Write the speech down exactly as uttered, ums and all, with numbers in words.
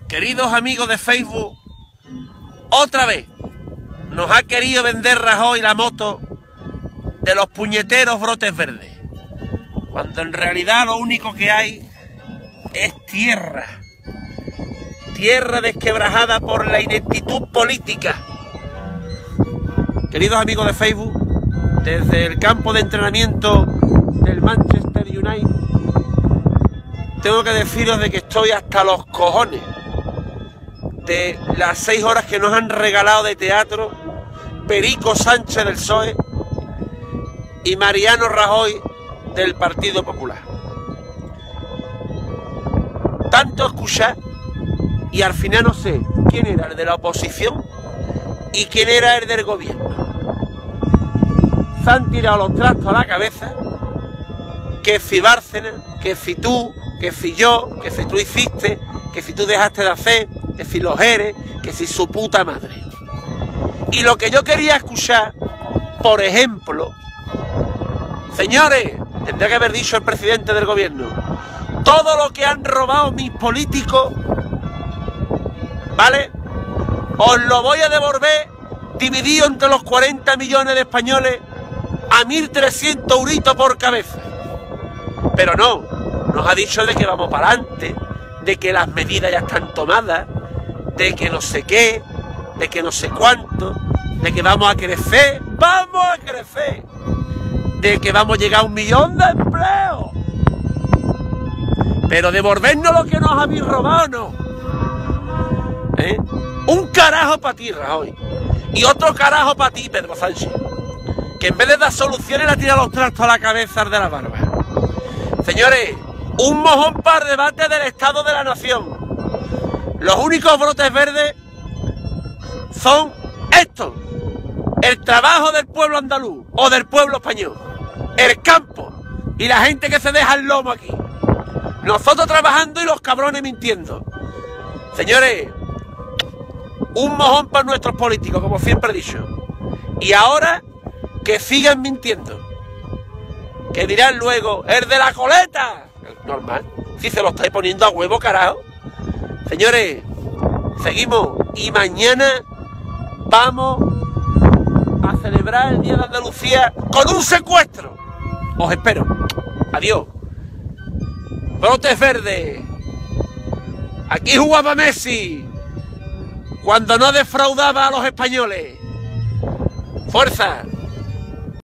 Queridos amigos de Facebook, otra vez nos ha querido vender Rajoy la moto de los puñeteros brotes verdes, cuando en realidad lo único que hay es tierra, tierra desquebrajada por la ineptitud política. Queridos amigos de Facebook, desde el campo de entrenamiento del Manchester United, tengo que deciros de que estoy hasta los cojones de las seis horas que nos han regalado de teatro Perico Sánchez del P S O E y Mariano Rajoy del Partido Popular. Tanto escuchar y al final no sé quién era el de la oposición y quién era el del gobierno. Se han tirado los trastos a la cabeza, que si Bárcenas, que si tú, que si yo, que si tú hiciste, que si tú dejaste de hacer, que si los eres, que si su puta madre. Y lo que yo quería escuchar, por ejemplo, señores, tendría que haber dicho el presidente del gobierno, todo lo que han robado mis políticos, ¿vale? Os lo voy a devolver dividido entre los cuarenta millones de españoles a mil trescientos euritos por cabeza. Pero no, nos ha dicho de que vamos para adelante, de que las medidas ya están tomadas, de que no sé qué, de que no sé cuánto, de que vamos a crecer, vamos a crecer, de que vamos a llegar a un millón de empleos. Pero devolvernos lo que nos habéis robado, no. ¿Eh? Un carajo para ti, Rajoy, y otro carajo para ti, Pedro Sánchez, que en vez de dar soluciones le tira los trastos a la cabeza de la barba. Señores, un mojón para el debate del Estado de la Nación. Los únicos brotes verdes son estos: el trabajo del pueblo andaluz o del pueblo español, el campo y la gente que se deja el lomo aquí. Nosotros trabajando y los cabrones mintiendo. Señores, un mojón para nuestros políticos, como siempre he dicho. Y ahora que sigan mintiendo, que dirán luego, el de la coleta. Normal, si se lo estáis poniendo a huevo, carajo. Señores, seguimos y mañana vamos a celebrar el Día de Andalucía con un secuestro. Os espero. Adiós. Brotes verdes. Aquí jugaba Messi cuando no defraudaba a los españoles. Fuerza.